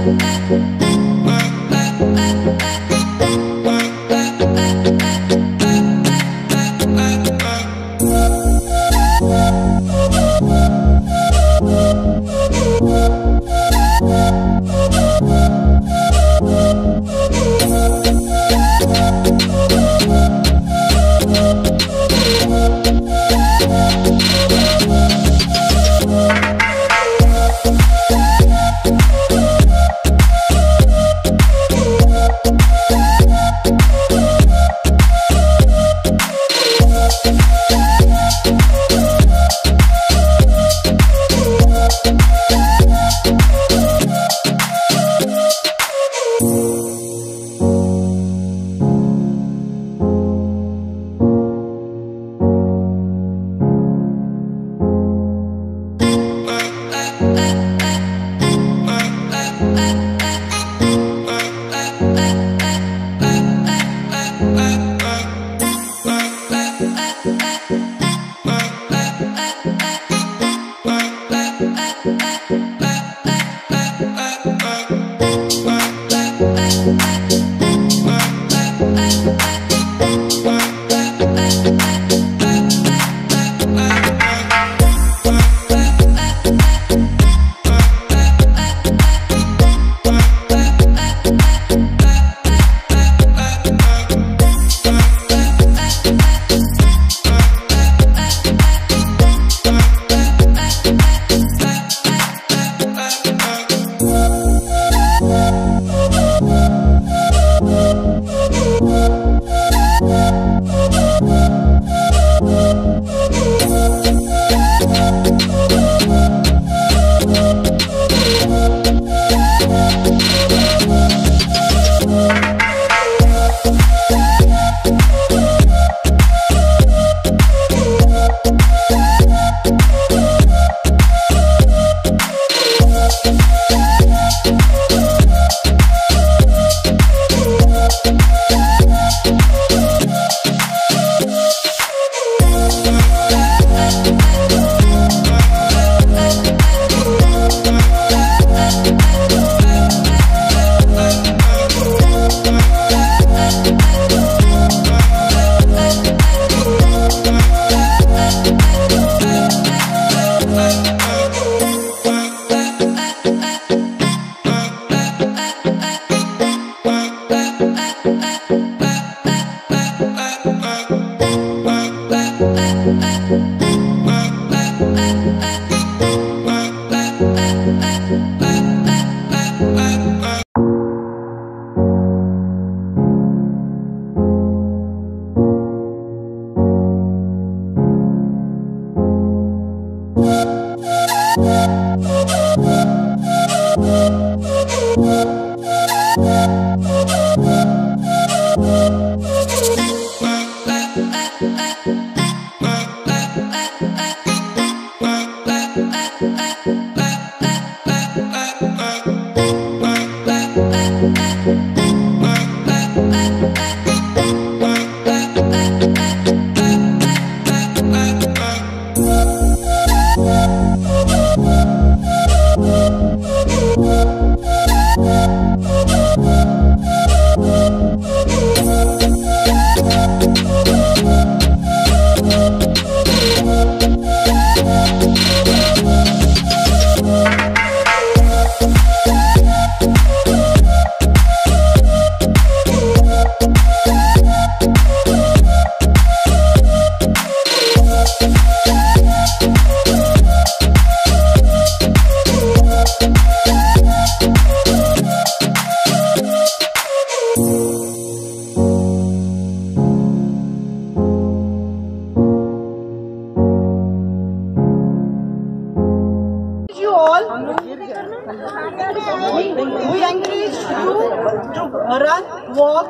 We encourage you to run, walk,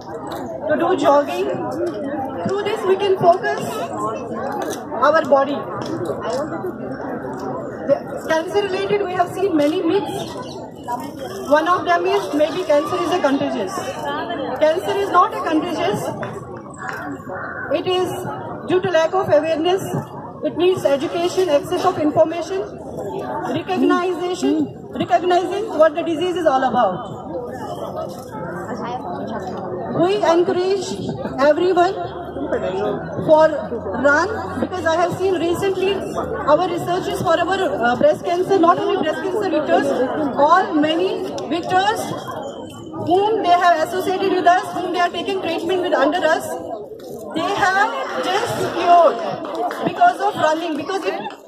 to do jogging. Through this we can focus our body. Cancer related we have seen many myths. One of them is maybe cancer is a contagious. Cancer is not a contagious. It is due to lack of awareness. It needs education, access of information, recognition, recognizing what the disease is all about. We encourage everyone for run, because I have seen recently our researchers for our breast cancer, not only breast cancer victors, all many victors whom they have associated with us, whom they are taking treatment with under us, they have just cured because of running, because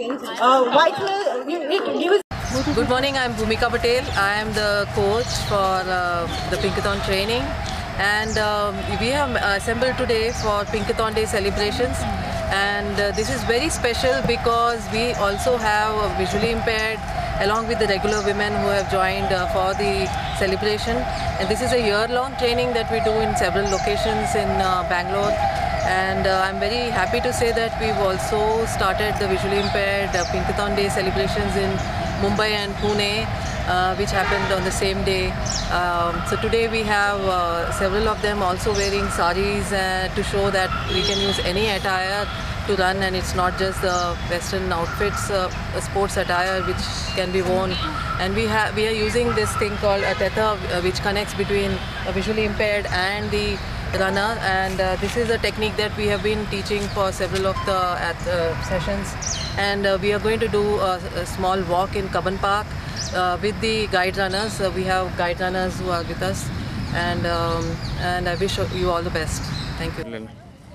it gives. Good morning, I am Bhumika. I am the coach for the Pinkathon training, and we have assembled today for Pinkathon Day celebrations, and this is very special because we also have visually impaired along with the regular women who have joined for the celebration, and this is a year-long training that we do in several locations in Bangalore. And I'm very happy to say that we've also started the visually impaired Pinkathon Day celebrations in Mumbai and Pune, which happened on the same day. So today we have several of them also wearing saris to show that we can use any attire to run, and it's not just the Western outfits, sports attire which can be worn. And we are using this thing called a tether, which connects between a visually impaired and the runner, and this is a technique that we have been teaching for several of the sessions, and we are going to do a small walk in Cubbon Park with the guide runners. We have guide runners who are with us, and I wish you all the best. Thank you.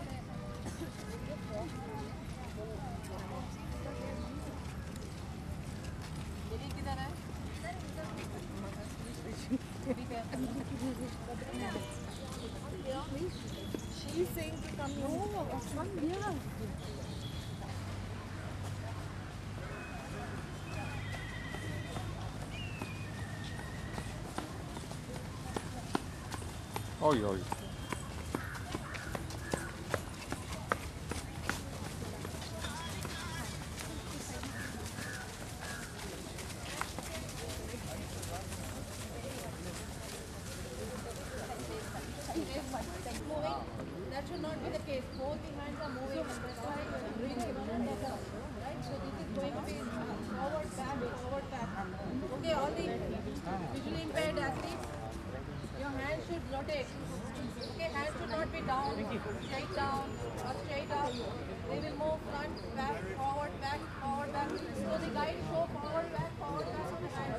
She's saying to come here. Oh, yeah. That should not be the case. Both the hands are moving, and that's why you are doing it. Right? So this is going to be forward, back. Okay, all the visually impaired athletes, your hands should rotate. Okay, hands should not be down, straight down, or straight up. They will move front, back, forward, back. So the guide show forward, back on the hands.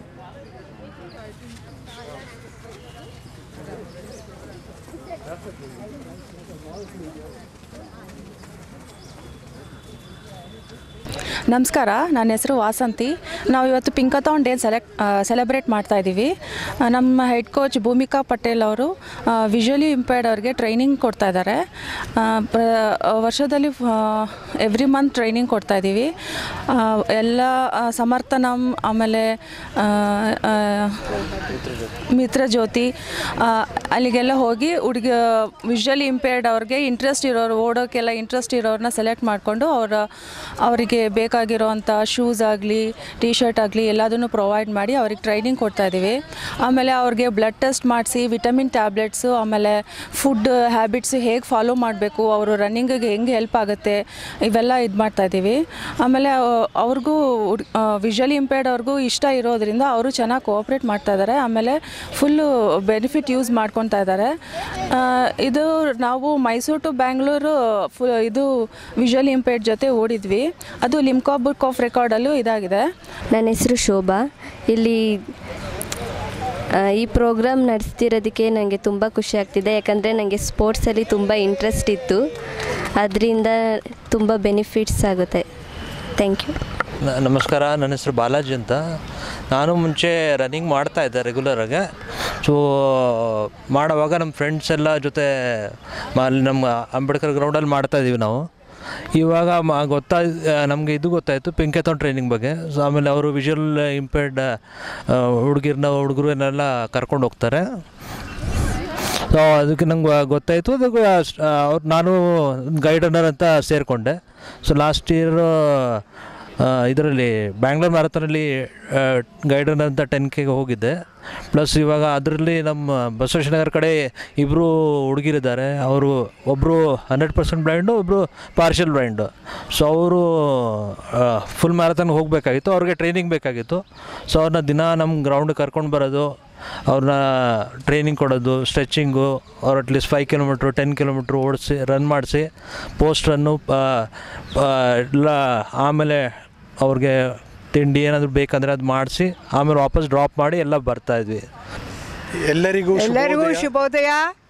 ನಮಸ್ಕಾರ, ನನ್ನ ಹೆಸರು ವಾಸಂತಿ. ನಾವು ಇವತ್ತು ಪಿಂಕಥಾನ್ day celebrate ಮಾಡ್ತಾ ಇದ್ದೀವಿ. ನಮ್ಮ head coach Bhoomika Patel ಅವರು visually impaired ಅವ್ರಿಗೆ ಟ್ರೈನಿಂಗ್ ಕೊಡ್ತಾ ಇದ್ದಾರೆ. ವರ್ಷದಲ್ಲಿ ಎವ್ರಿ ಮಂತ್ ಟ್ರೈನಿಂಗ್ ಕೊಡ್ತಾ ಇದ್ದೀವಿ. ಎಲ್ಲ ಸಮರ್ಥನಂ, ಆಮೇಲೆ ಮಿತ್ರಜ್ಯೋತಿ, ಅಲ್ಲಿಗೆಲ್ಲ ಹೋಗಿ ವಿಜುವಲಿ ಇಂಪೇರ್ಡ್ ಅವ್ರಿಗೆ ಇಂಟ್ರೆಸ್ಟ್ ಇರೋರು, ಓಡೋಕ್ಕೆಲ್ಲ ಇಂಟ್ರೆಸ್ಟ್ ಇರೋರನ್ನ ಸೆಲೆಕ್ಟ್ ಮಾಡಿಕೊಂಡು ಅವರಿಗೆ ಬೇಕಾಗಿರೋವಂಥ ಶೂಸ್ ಆಗಲಿ, ಟಿ ಶರ್ಟ್ ಆಗಲಿ ಎಲ್ಲದನ್ನು ಪ್ರೊವೈಡ್ ಮಾಡಿ ಅವ್ರಿಗೆ ಟ್ರೈನಿಂಗ್ ಕೊಡ್ತಾಯಿದ್ದೀವಿ. ಆಮೇಲೆ ಅವ್ರಿಗೆ ಬ್ಲಡ್ ಟೆಸ್ಟ್ ಮಾಡಿಸಿ ವಿಟಮಿನ್ ಟ್ಯಾಬ್ಲೆಟ್ಸು, ಆಮೇಲೆ ಫುಡ್ ಹ್ಯಾಬಿಟ್ಸು ಹೇಗೆ ಫಾಲೋ ಮಾಡಬೇಕು, ಅವರು ರನ್ನಿಂಗಿಗೆ ಹೆಂಗೆ ಹೆಲ್ಪ್ ಆಗುತ್ತೆ, ಇವೆಲ್ಲ ಇದು ಮಾಡ್ತಾಯಿದ್ದೀವಿ. ಆಮೇಲೆ ಅವ್ರಿಗೂ ವಿಜುವಲಿ ಇಂಪೇರ್ಡ್ ಅವ್ರಿಗೂ ಇಷ್ಟ ಇರೋದ್ರಿಂದ ಅವರು ಚೆನ್ನಾಗಿ ಕೋಆಪ್ರೇಟ್ ಮಾಡ್ತಾಯಿದ್ದಾರೆ. ಆಮೇಲೆ ಫುಲ್ಲು ಬೆನಿಫಿಟ್ ಯೂಸ್ ಮಾಡ್ಕೊತಾ ಇದ್ದಾರೆ. ಇದು ನಾವು ಮೈಸೂರು ಟು ಬ್ಯಾಂಗ್ಳೂರು ಇದು ವಿಜುವಲಿ ಇಂಪೇರ್ಡ್ ಜೊತೆ ಓಡಿದ್ವಿ. ಅದು ಲಿಮ್ಕಾ ಬುಕ್ ಆಫ್ ರೆಕಾರ್ಡಲ್ಲೂ ಇದಾಗಿದೆ. ನನ್ನ ಹೆಸರು ಶೋಭಾ. ಇಲ್ಲಿ ಈ ಪ್ರೋಗ್ರಾಮ್ ನಡೆಸ್ತಿರೋದಕ್ಕೆ ನನಗೆ ತುಂಬ ಖುಷಿ ಆಗ್ತಿದೆ. ಯಾಕಂದರೆ ನನಗೆ ಸ್ಪೋರ್ಟ್ಸಲ್ಲಿ ತುಂಬ ಇಂಟ್ರೆಸ್ಟ್ ಇತ್ತು, ಅದರಿಂದ ತುಂಬ ಬೆನಿಫಿಟ್ಸ್ ಆಗುತ್ತೆ. Thank you. ನಮಸ್ಕಾರ, ನನ್ನ ಹೆಸರು ಬಾಲಾಜಿ ಅಂತ. ನಾನು ಮುಂಚೆ ರನ್ನಿಂಗ್ ಮಾಡ್ತಾಯಿದ್ದೆ ರೆಗ್ಯುಲರಾಗಿ. ಸೊ ಮಾಡೋವಾಗ ನಮ್ಮ ಫ್ರೆಂಡ್ಸ್ ಎಲ್ಲ ಜೊತೆ ನಮ್ಮ ಅಂಬೇಡ್ಕರ್ ಗ್ರೌಂಡಲ್ಲಿ ಮಾಡ್ತಾಯಿದ್ದೀವಿ ನಾವು. ಇವಾಗ ನಮಗೆ ಇದು ಗೊತ್ತಾಯಿತು ಪಿಂಕಾಥಾನ್ ಟ್ರೈನಿಂಗ್ ಬಗ್ಗೆ. ಸೊ ಆಮೇಲೆ ಅವರು ವಿಜುವಲ್ ಇಂಪೇರ್ಡ್ ಹುಡುಗರನ್ನೆಲ್ಲ ಕರ್ಕೊಂಡು ಹೋಗ್ತಾರೆ. ಸೊ ಅದಕ್ಕೆ ನಂಗೆ ಗೊತ್ತಾಯಿತು. ಅದಕ್ಕೆ ನಾನು ಗೈಡ್ ರನ್ನರ್ ಅಂತ ಸೇರಿಕೊಂಡೆ. ಸೊ ಲಾಸ್ಟ್ ಇಯರ್ ಇದರಲ್ಲಿ ಬ್ಯಾಂಗ್ಳೂರ್ ಮ್ಯಾರಥಾನಲ್ಲಿ ಗೈಡರ್ ಅಂತ 10Kಗೆ ಹೋಗಿದ್ದೆ. ಪ್ಲಸ್ ಇವಾಗ ಅದರಲ್ಲಿ ನಮ್ಮ ಬಸವೇಶ್ವರನಗರ ಕಡೆ ಇಬ್ಬರು ಹುಡುಗಿರಿದ್ದಾರೆ. ಅವರು ಒಬ್ಬರು 100% ಬ್ಲೈಂಡು, ಒಬ್ಬರು ಪಾರ್ಷಿಯಲ್ ಬ್ಲೈಂಡು. ಸೊ ಅವರು ಫುಲ್ ಮ್ಯಾರಥಾನ್ಗೆ ಹೋಗಬೇಕಾಗಿತ್ತು, ಅವ್ರಿಗೆ ಟ್ರೈನಿಂಗ್ ಬೇಕಾಗಿತ್ತು. ಸೊ ಅವ್ರನ್ನ ದಿನ ನಮ್ಮ ಗ್ರೌಂಡಿಗೆ ಕರ್ಕೊಂಡು ಬರೋದು, ಅವ್ರನ್ನ ಟ್ರೈನಿಂಗ್ ಕೊಡೋದು, ಸ್ಟ್ರೆಚಿಂಗು, ಅವ್ರು ಅಟ್ಲೀಸ್ಟ್ 5 ಕಿಲೋಮೀಟ್ರು 10 ಕಿಲೋಮೀಟ್ರು ಓಡಿಸಿ ರನ್ ಮಾಡಿಸಿ, ಪೋಸ್ಟ್ ರನ್ನು ಎಲ್ಲ, ಆಮೇಲೆ ಅವ್ರಿಗೆ ತಿಂಡಿ ಏನಾದರೂ ಬೇಕಂದರೆ ಅದು ಮಾಡಿಸಿ ಆಮೇಲೆ ವಾಪಸ್ ಡ್ರಾಪ್ ಮಾಡಿ ಎಲ್ಲ ಬರ್ತಾಯಿದ್ವಿ. ಎಲ್ಲರಿಗೂ ಶುಭೋದಯ.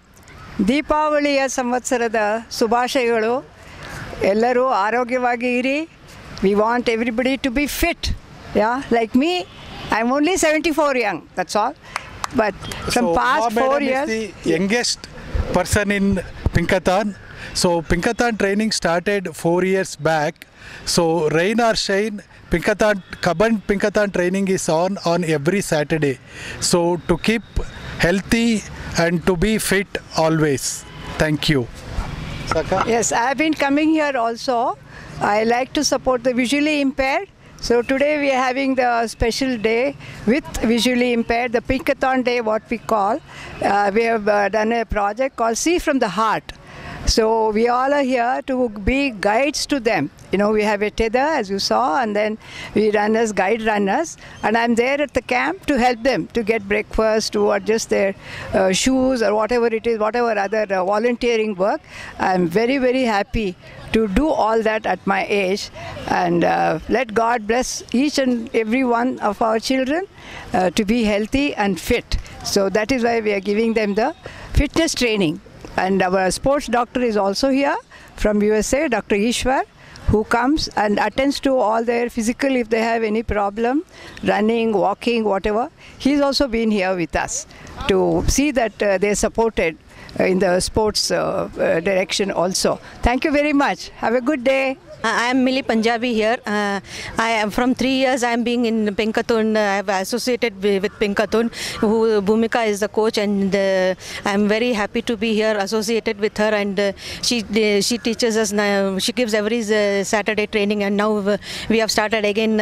ದೀಪಾವಳಿಯ ಸಂವತ್ಸರದ ಶುಭಾಶಯಗಳು. ಎಲ್ಲರೂ ಆರೋಗ್ಯವಾಗಿ ಇರಿ. We want everybody to be fit. Like me, I am only 74 young, that's all. But from past 4 years... is the youngest person in Pinkathon. So Pinkathon training started 4 years back. So rain or shine, Cubbon Pinkathon training is on every Saturday. So to keep healthy and to be fit always. Thank you. Saka? Yes, I have been coming here also. I like to support the visually impaired. So today we are having the special day with visually impaired, the Pinkathon Day, what we call. We have done a project called See From the Heart. So we all are here to be guides to them. We have a tether, as you saw, and then we run as guide runners. And I'm there at the camp to help them to get breakfast, to adjust their shoes or whatever it is, whatever other volunteering work. I'm very, very happy to do all that at my age. And let God bless each and every one of our children to be healthy and fit. So that is why we are giving them the fitness training. And our sports doctor is also here from USA, Dr. Ishwar, who comes and attends to all their physical, if they have any problem, running, walking, whatever. He's also been here with us to see that they're supported in the sports direction also. Thank you very much. Have a good day. I am Milli Punjabi here. I am from 3 years. I am being in Pinkathon. I have associated with Pinkathon. Bhumika is the coach, and I am very happy to be here associated with her. And she teaches us. She gives every Saturday training, and now we have started again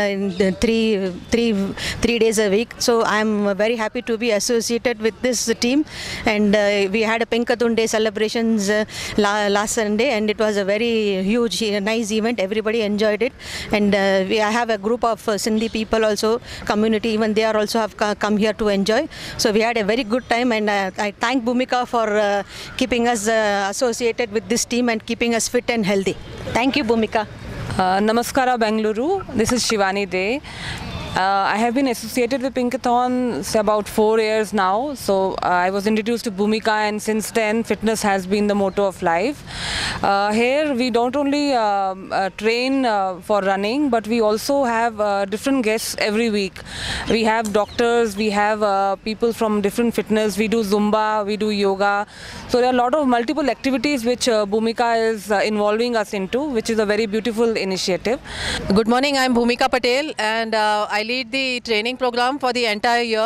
three days a week. So I am very happy to be associated with this team. And we had a Pinkathon Day celebrations last Sunday, and it was a very huge, nice event. Everybody enjoyed it, and I have a group of Sindhi people also, community, even they are also have come here to enjoy. So we had a very good time, and I thank Bhumika for keeping us associated with this team and keeping us fit and healthy. Thank you, Bhumika. Namaskara Bengaluru, this is Shivani Day. I have been associated with Pinkathon about 4 years now. So I was introduced to Bhumika, and since then fitness has been the motto of life. Here we don't only train for running, but we also have different guests every week. We have doctors, we have people from different fitness, we do Zumba, we do yoga. So there are a lot of multiple activities which Bhumika is involving us into, which is a very beautiful initiative. Good morning, I'm Bhumika Patel, and I lead the training program for the entire year.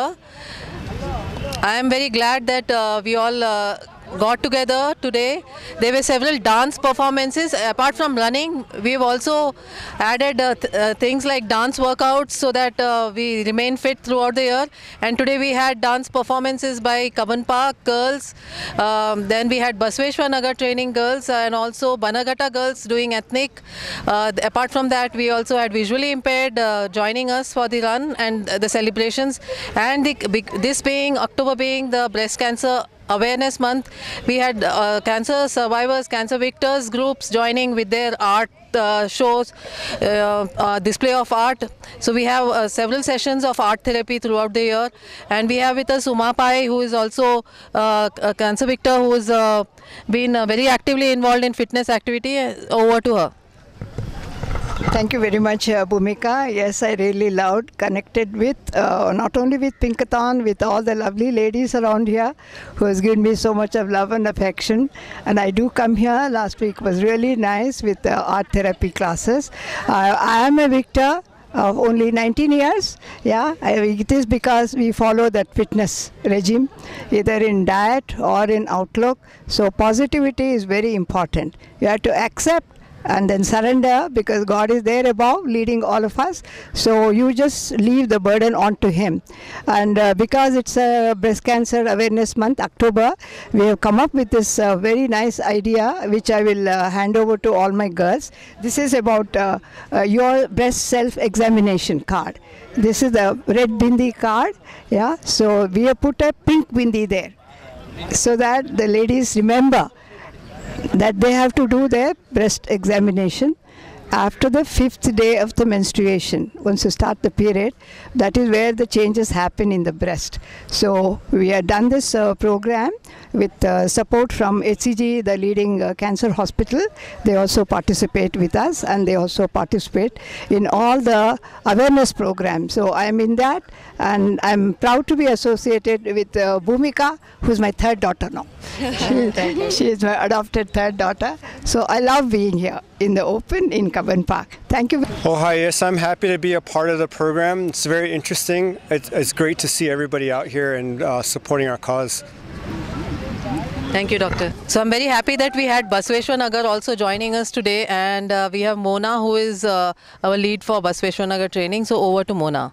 I am very glad that we all got together today. There were several dance performances. Apart from running, we've also added things like dance workouts so that we remain fit throughout the year. And today we had dance performances by Cubbon Park girls. Then we had Basveshwar training girls, and also Banagata girls doing ethnic. Apart from that, we also had visually impaired joining us for the run and the celebrations. And this being October being the breast cancer awareness month, we had cancer survivors, cancer victors groups joining with their art shows, display of art. So we have several sessions of art therapy throughout the year, and we have with us Uma Pai, who is also a cancer victor, who has been very actively involved in fitness activity. Over to her. Thank you very much, Bhumika. Yes, I really loved, connected with, not only with Pinkathon, with all the lovely ladies around here who has given me so much of love and affection. And I do come here. Last week was really nice with art therapy classes. I am a victor of only 19 years. It is because we follow that fitness regime, either in diet or in outlook. So positivity is very important. You have to accept and then surrender, because God is there above leading all of us. So you just leave the burden onto Him. And because it's a Breast Cancer Awareness Month, October, we have come up with this very nice idea, which I will hand over to all my girls. This is about your breast self-examination card. This is the red bindi card. Yeah, so we have put a pink bindi there, so that the ladies remember that they have to do their breast examination after the 5th day of the menstruation. Once you start the period, that is where the changes happen in the breast. So we have done this program with support from HCG, the leading cancer hospital. They also participate with us, and they also participate in all the awareness programs. So I am in that, and I'm proud to be associated with Bhumika, who's my third daughter now. She is my adopted third daughter. So I love being here in the open in Cubbon Park. Thank you. Oh, hi, yes, I'm happy to be a part of the program. It's very interesting. It's great to see everybody out here and supporting our cause. Thank you, Doctor. So I'm very happy that we had Basveshwar Nagar also joining us today, and we have Mona, who is our lead for Basveshwar Nagar training. So over to Mona.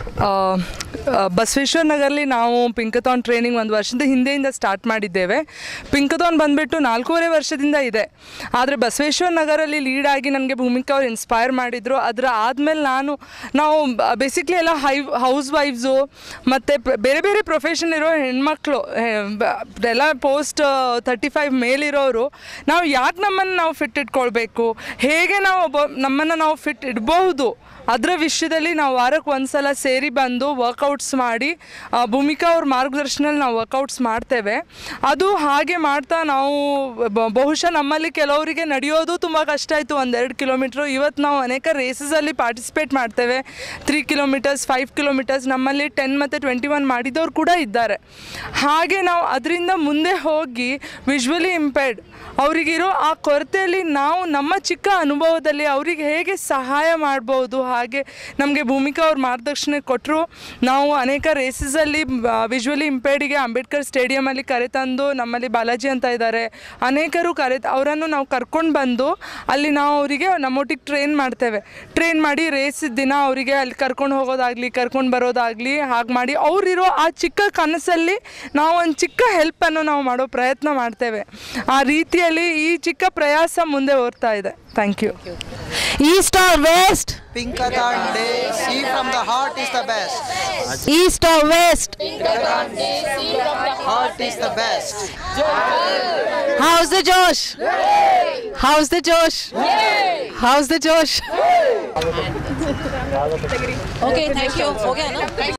Basaveshwara ನಗರಲ್ಲಿ ನಾವು Pinkathon training 1 ವರ್ಷದ ಹಿಂದೆಯಿಂದ start ಮಾಡಿದ್ದೇವೆ. ಪಿಂಕಥಾನ್ ಬಂದುಬಿಟ್ಟು 4.5 ವರ್ಷದಿಂದ ಇದೆ. ಆದರೆ Basaveshwara ನಗರಲ್ಲಿ lead ಆಗಿ ನನಗೆ ಭೂಮಿಕಾ ಅವ್ರು ಇನ್ಸ್ಪೈರ್ ಮಾಡಿದರು. ಅದರ ಆದಮೇಲೆ ನಾವು ಬೇಸಿಕ್ಲಿ ಎಲ್ಲ ಹೌಸ್ ವೈಫ್ಸು ಮತ್ತು ಬೇರೆ ಬೇರೆ ಪ್ರೊಫೆಷನ್ ಇರೋ ಹೆಣ್ಮಕ್ಳು ಎಲ್ಲ ಪೋಸ್ಟ್ 35 ಮೇಲಿರೋರು ನಾವು ಯಾಕೆ ನಮ್ಮನ್ನು ಫಿಟ್ ಇಟ್ಕೊಳ್ಬೇಕು, ಹೇಗೆ ನಮ್ಮನ್ನು ಫಿಟ್ ಇಡಬಹುದು, ಅದರ ವಿಷಯದಲ್ಲಿ ನಾವು ವಾರಕ್ಕೆ ಒಂದ್ಸಲ ಸೇರಿ ಬಂದು ವರ್ಕೌಟ್ಸ್ ಮಾಡಿ ಭೂಮಿಕಾ ಅವ್ರ ಮಾರ್ಗದರ್ಶನದಲ್ಲಿ ನಾವು ವರ್ಕೌಟ್ಸ್ ಮಾಡ್ತೇವೆ. ಅದು ಹಾಗೆ ಮಾಡ್ತಾ ನಾವು ಬಹುಶಃ ನಮ್ಮಲ್ಲಿ ಕೆಲವರಿಗೆ ನಡೆಯೋದು ತುಂಬ ಕಷ್ಟ ಆಯಿತು, 1-2 ಕಿಲೋಮೀಟ್ರು. ಇವತ್ತು ನಾವು ಅನೇಕ ರೇಸಸಲ್ಲಿ ಪಾರ್ಟಿಸಿಪೇಟ್ ಮಾಡ್ತೇವೆ. 3 ಕಿಲೋಮೀಟರ್ಸ್, 5 ಕಿಲೋಮೀಟರ್ಸ್, ನಮ್ಮಲ್ಲಿ 10 ಮತ್ತು 21 ಮಾಡಿದವರು ಕೂಡ ಇದ್ದಾರೆ. ಹಾಗೆ ನಾವು ಅದರಿಂದ ಮುಂದೆ ಹೋಗಿ ವಿಜುವಲಿ ಇಂಪೇರ್ಡ್ ಅವರಿಗಿರೋ ಆ ಕೊರತೆಯಲ್ಲಿ ನಾವು ನಮ್ಮ ಚಿಕ್ಕ ಅನುಭವದಲ್ಲಿ ಅವರಿಗೆ ಹೇಗೆ ಸಹಾಯ ಮಾಡ್ಬೋದು, ಹಾಗೆ ನಮಗೆ ಭೂಮಿಕಾ ಅವ್ರ ಮಾರ್ಗದರ್ಶನ ಕೊಟ್ಟರು. ನಾವು ಅನೇಕ ರೇಸಸಲ್ಲಿ ವಿಜುವಲಿ ಇಂಪೇರ್ಡಿಗೆ ಅಂಬೇಡ್ಕರ್ ಸ್ಟೇಡಿಯಮಲ್ಲಿ ಕರೆತಂದು, ನಮ್ಮಲ್ಲಿ ಬಾಲಾಜಿ ಅಂತ ಇದ್ದಾರೆ, ಅನೇಕರು ಅವರನ್ನು ನಾವು ಕರ್ಕೊಂಡು ಬಂದು ಅಲ್ಲಿ ನಾವು ಅವರಿಗೆ ನಮ್ಮೊಟ್ಟಿಗೆ ಟ್ರೈನ್ ಮಾಡ್ತೇವೆ. ಟ್ರೈನ್ ಮಾಡಿ ರೇಸ್ ದಿನ ಅವರಿಗೆ ಅಲ್ಲಿ ಕರ್ಕೊಂಡು ಹೋಗೋದಾಗಲಿ ಕರ್ಕೊಂಡು ಬರೋದಾಗಲಿ ಹಾಗೆ ಮಾಡಿ ಅವರಿರೋ ಆ ಚಿಕ್ಕ ಕನಸಲ್ಲಿ ನಾವು ಒಂದು ಚಿಕ್ಕ ಹೆಲ್ಪನ್ನು ನಾವು ಮಾಡೋ ಪ್ರಯತ್ನ ಮಾಡ್ತೇವೆ. ಆ ರೀತಿಯಲ್ಲಿ ಈ ಚಿಕ್ಕ ಪ್ರಯಾಸ ಮುಂದೆ ಹೋಗ್ತಾ ಇದೆ. Thank you. East or West? PinkathonDay-SeeFromTheHeart is the best. East or West? PinkathonDay-SeeFromTheHeart is the best. How's the Josh? How's the Josh? How's the Josh? Okay, thank you. Okay, no?